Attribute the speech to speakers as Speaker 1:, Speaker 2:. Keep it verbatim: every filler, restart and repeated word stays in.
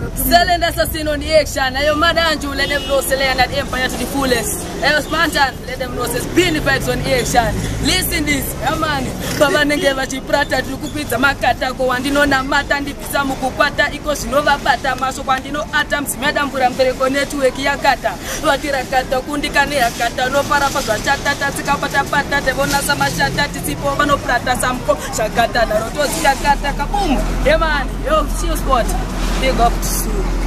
Speaker 1: Selling assassin on the action. Ayo Madanju, let them know Selling that empire to the fullest. Ayo Spantan, let them know says benefits on the action. Listen this, man. Baba nengeva chiprata tukupita makata ko wandino na mata ndipisa mukupata iko sinova bata maso kwandino ata msimada mbura mpereko network ya kata. Watira kata kundikane ya kata no para paswa chata tatsika pata pata tevona sama chata tisipo vano prata samko shakata na roto zika kata kaboom. Yeah man, yo see you sport. Big up to you.